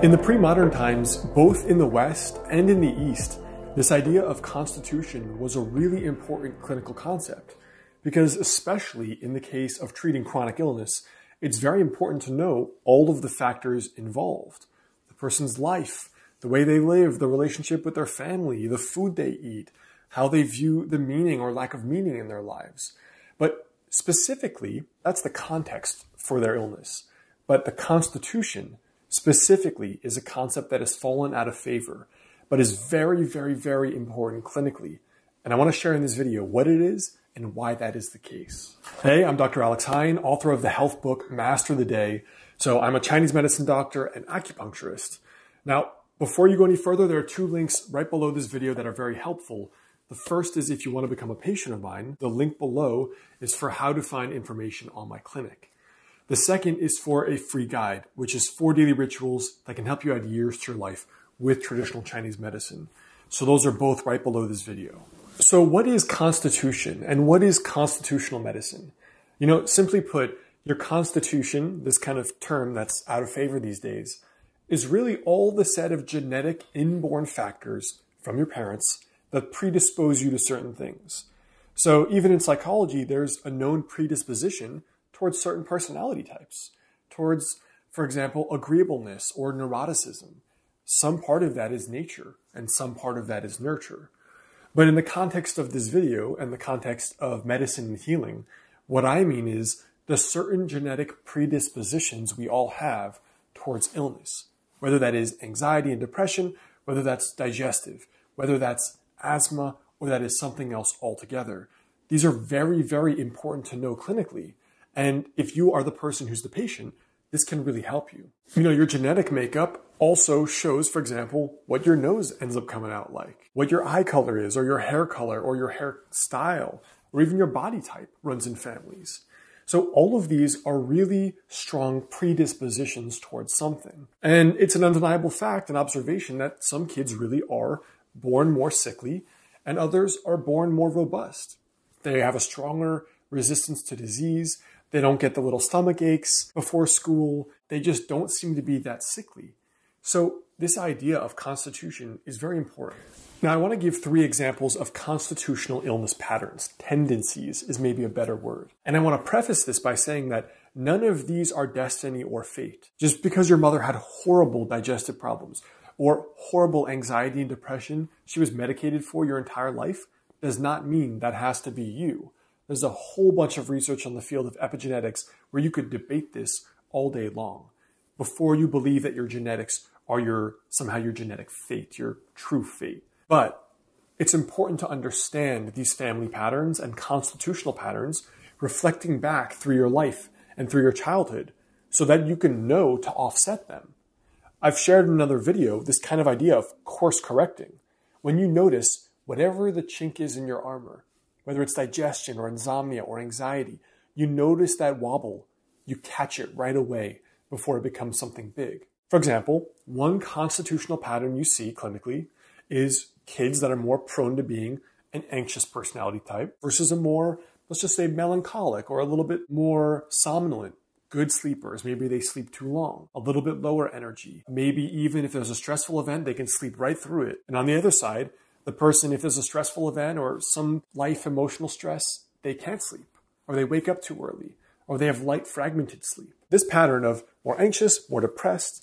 In the pre-modern times, both in the West and in the East, this idea of constitution was a really important clinical concept because, especially in the case of treating chronic illness, it's very important to know all of the factors involved. The person's life, the way they live, the relationship with their family, the food they eat, how they view the meaning or lack of meaning in their lives. But specifically, that's the context for their illness. But the constitution specifically is a concept that has fallen out of favor, but is very, very, very important clinically. And I want to share in this video what it is and why that is the case. Hey, I'm Dr. Alex Hine, author of the health book, Master the Day. So I'm a Chinese medicine doctor and acupuncturist. Now, before you go any further, there are two links right below this video that are very helpful. The first is if you want to become a patient of mine. The link below is for how to find information on my clinic. The second is for a free guide, which is 4 daily rituals that can help you add years to your life with traditional Chinese medicine. So those are both right below this video. So what is constitution and what is constitutional medicine? You know, simply put, your constitution, this kind of term that's out of favor these days, is really all the set of genetic inborn factors from your parents that predispose you to certain things. So even in psychology, there's a known predisposition towards certain personality types, towards, for example, agreeableness or neuroticism. Some part of that is nature and some part of that is nurture. But in the context of this video and the context of medicine and healing, what I mean is the certain genetic predispositions we all have towards illness, whether that is anxiety and depression, whether that's digestive, whether that's asthma, or that is something else altogether. These are very, very important to know clinically. And if you are the person who's the patient, this can really help you. You know, your genetic makeup also shows, for example, what your nose ends up coming out like, what your eye color is, or your hair color, or your hair style, or even your body type runs in families. So all of these are really strong predispositions towards something. And it's an undeniable fact and observation that some kids really are born more sickly and others are born more robust. They have a stronger resistance to disease. They don't get the little stomach aches before school. They just don't seem to be that sickly. So this idea of constitution is very important. Now, I want to give 3 examples of constitutional illness patterns. Tendencies is maybe a better word. And I want to preface this by saying that none of these are destiny or fate. Just because your mother had horrible digestive problems or horrible anxiety and depression she was medicated for your entire life does not mean that has to be you. There's a whole bunch of research on the field of epigenetics where you could debate this all day long before you believe that your genetics are somehow your genetic fate, your true fate. But it's important to understand these family patterns and constitutional patterns reflecting back through your life and through your childhood so that you can know to offset them. I've shared in another video this kind of idea of course correcting. When you notice whatever the chink is in your armor, whether it's digestion or insomnia or anxiety, you notice that wobble, you catch it right away before it becomes something big. For example, one constitutional pattern you see clinically is kids that are more prone to being an anxious personality type versus a more, let's just say, melancholic or a little bit more somnolent. Good sleepers, maybe they sleep too long, a little bit lower energy. Maybe even if there's a stressful event, they can sleep right through it. And on the other side, the person, if there's a stressful event or some life emotional stress, they can't sleep, or they wake up too early, or they have light fragmented sleep. This pattern of more anxious, more depressed,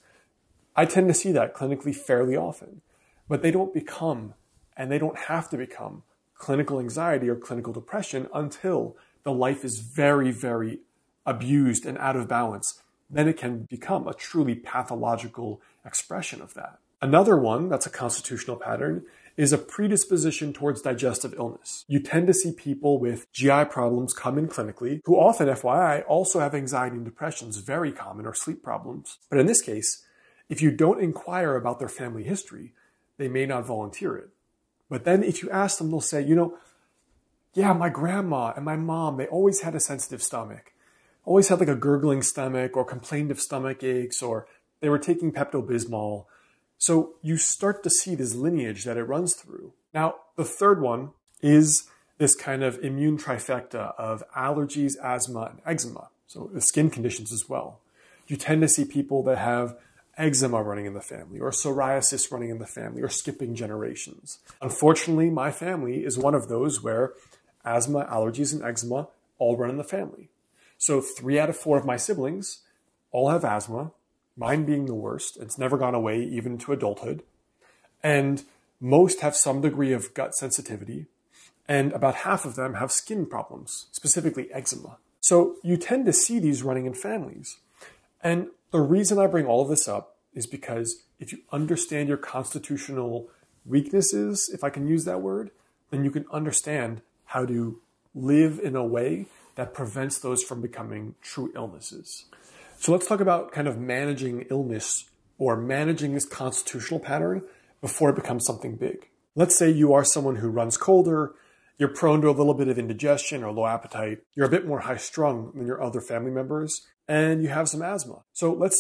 I tend to see that clinically fairly often, but they don't become, and they don't have to become, clinical anxiety or clinical depression until the life is very, very abused and out of balance. Then it can become a truly pathological expression of that. Another one that's a constitutional pattern is a predisposition towards digestive illness. You tend to see people with GI problems come in clinically, who often, FYI, also have anxiety and depressions, very common, or sleep problems. But in this case, if you don't inquire about their family history, they may not volunteer it. But then if you ask them, they'll say, you know, yeah, my grandma and my mom, they always had a sensitive stomach, always had like a gurgling stomach or complained of stomach aches, or they were taking Pepto-Bismol. So you start to see this lineage that it runs through. Now, the third one is this kind of immune trifecta of allergies, asthma, and eczema. So the skin conditions as well. You tend to see people that have eczema running in the family, or psoriasis running in the family, or skipping generations. Unfortunately, my family is one of those where asthma, allergies, and eczema all run in the family. So 3 out of 4 of my siblings all have asthma, mine being the worst. It's never gone away even into adulthood. And most have some degree of gut sensitivity, and about half of them have skin problems, specifically eczema. So you tend to see these running in families. And the reason I bring all of this up is because if you understand your constitutional weaknesses, if I can use that word, then you can understand how to live in a way that prevents those from becoming true illnesses. So let's talk about kind of managing illness or managing this constitutional pattern before it becomes something big. Let's say you are someone who runs colder, you're prone to a little bit of indigestion or low appetite, you're a bit more high-strung than your other family members, and you have some asthma. So let's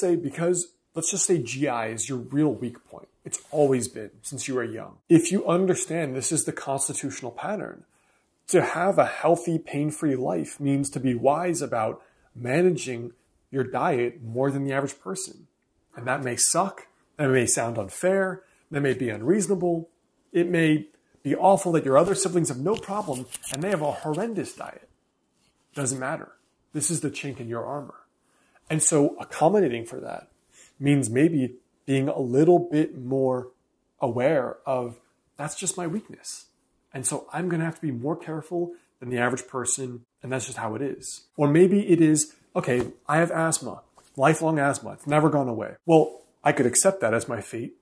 just say GI is your real weak point. It's always been since you were young. If you understand this is the constitutional pattern, to have a healthy, pain-free life means to be wise about managing your diet more than the average person. And that may suck, that may sound unfair, that may be unreasonable, it may be awful that your other siblings have no problem and they have a horrendous diet. Doesn't matter. This is the chink in your armor. And so accommodating for that means maybe being a little bit more aware of that's just my weakness. And so I'm going to have to be more careful than the average person, and that's just how it is. Or maybe it is, okay, I have asthma, lifelong asthma. It's never gone away. Well, I could accept that as my fate.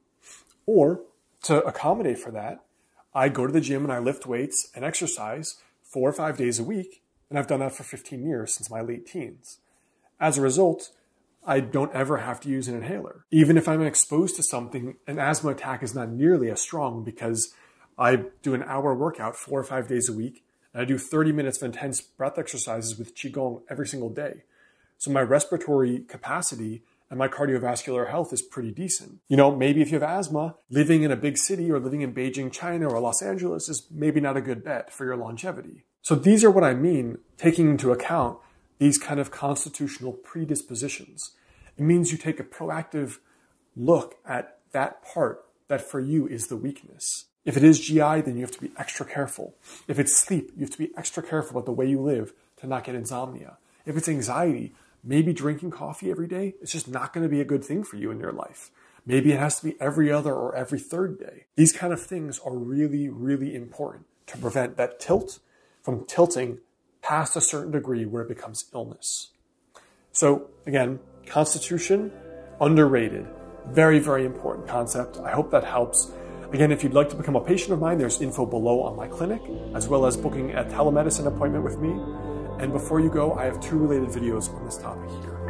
Or to accommodate for that, I go to the gym and I lift weights and exercise 4 or 5 days a week. And I've done that for 15 years since my late teens. As a result, I don't ever have to use an inhaler. Even if I'm exposed to something, an asthma attack is not nearly as strong because I do an hour workout 4 or 5 days a week. And I do 30 minutes of intense breath exercises with Qigong every single day. So my respiratory capacity and my cardiovascular health is pretty decent. You know, maybe if you have asthma, living in a big city or living in Beijing, China, or Los Angeles is maybe not a good bet for your longevity. So these are what I mean, taking into account these kind of constitutional predispositions. It means you take a proactive look at that part that for you is the weakness. If it is GI, then you have to be extra careful. If it's sleep, you have to be extra careful about the way you live to not get insomnia. If it's anxiety, maybe drinking coffee every day is just not going to be a good thing for you in your life. Maybe it has to be every other or every third day. These kind of things are really, really important to prevent that tilt from tilting past a certain degree where it becomes illness. So again, constitution, underrated. Very, very important concept. I hope that helps. Again, if you'd like to become a patient of mine, there's info below on my clinic, as well as booking a telemedicine appointment with me. And before you go, I have 2 related videos on this topic here.